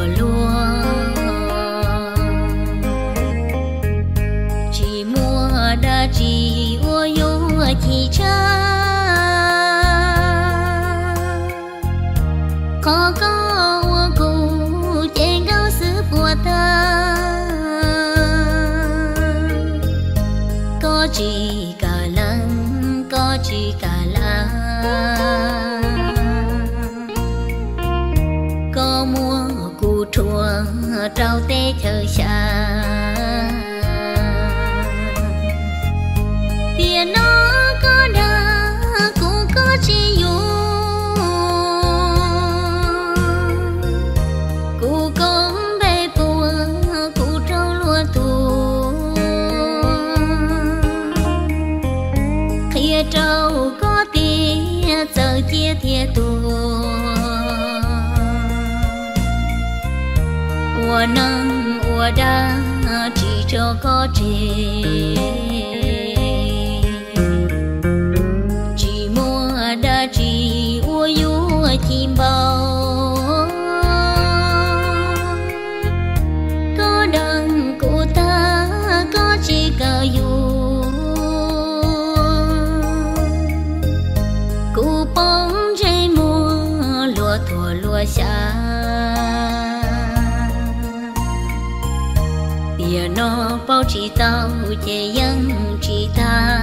lúa chỉ mua đã chỉ ua yêu chỉ cha có ua cụ trên cao xứ của ta có chỉ cả lăng có chỉ cả lá có mua cụ chùa trao tê chờ xa tiền nó có đa cũng có chỉ yêu cụ cũng bê bùa cụ trâu lúa tù khi trâu có tiền giờ chia thiệt tù ua nâng ua đa chỉ cho có chỉ mua đã chỉ ua yêu chim bao có đằng của ta có chỉ cả yêu cụ bóng trái mùa lúa thua lúa xa bia nó bao chỉ tao chê dân chỉ ta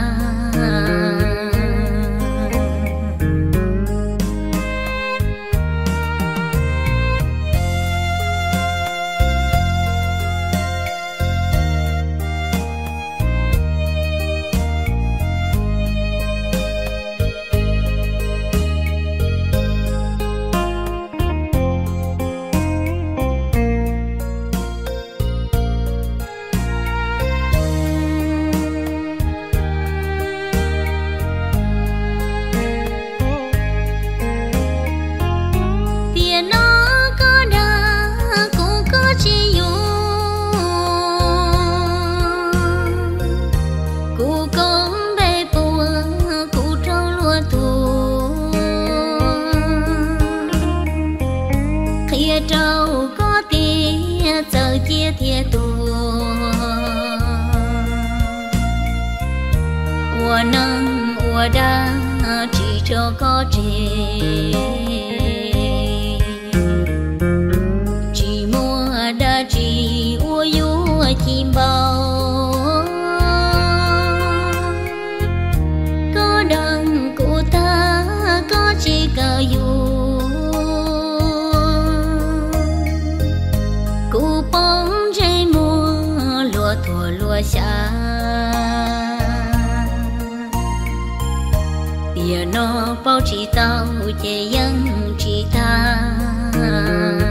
trâu có tiền giờ chia thiệt tù ua nâng ua đa chỉ cho có chỉ mua đã chỉ ua yêu chim bao có đằng của ta có chỉ cả yêu cụ bóng trái mùa lúa thua lúa xa bia nó bao chỉ tao chê dân chỉ ta